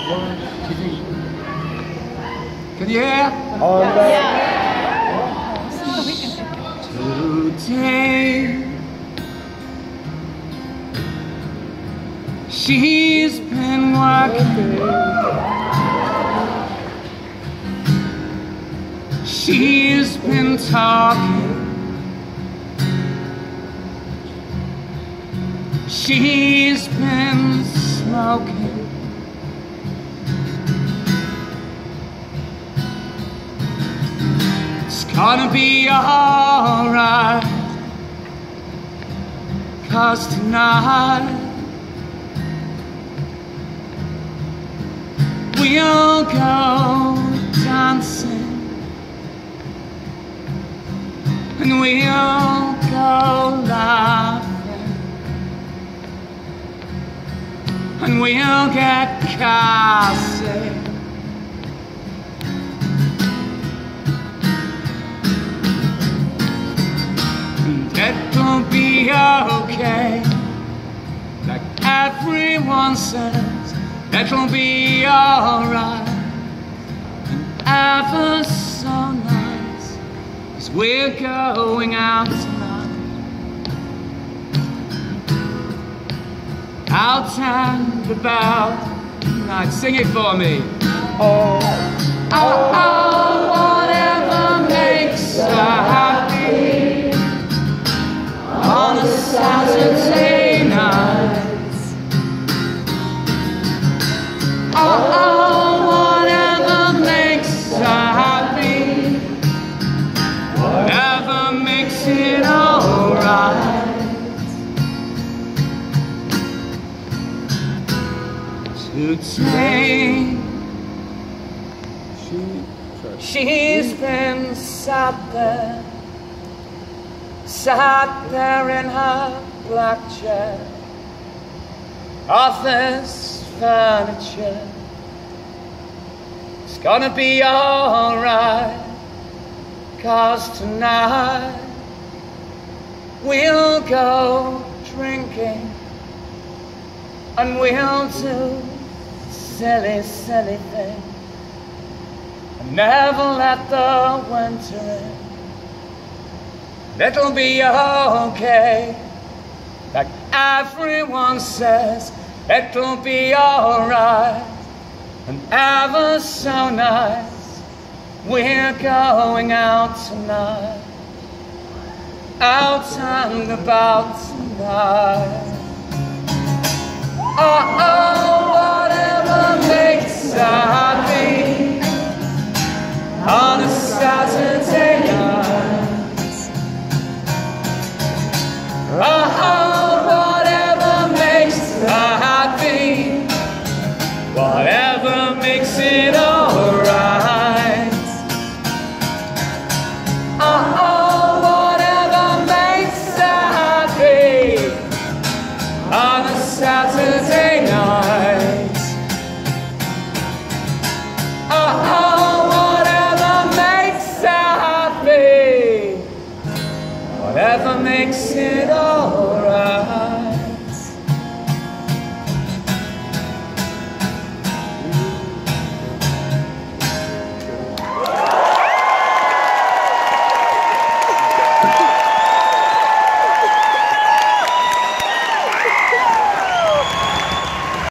Can you hear? Oh, Yeah. Today she's been working, she's been talking, she's been smoking. It's gonna be alright, 'cause tonight we'll go dancing, and we'll go laughing, and we'll get classy. It'll be okay, like everyone says. It'll be alright, and ever so nice, 'cause we're going out tonight, out and about tonight. Sing it for me. oh, Oh, oh, whatever makes her happy on a Saturday night. Oh, oh, whatever makes her happy, whatever makes it alright. Today she's been sat there in her black chair, office furniture. It's gonna be alright, 'cause tonight we'll go drinking, and we'll do silly, silly things, and never let the winter in. It'll be okay, like everyone says. It'll be alright, and ever so nice. We're going out tonight, out and about tonight. Oh, oh, whatever makes her happy on a Saturday night. Oh, whatever makes her happy, whatever makes it all.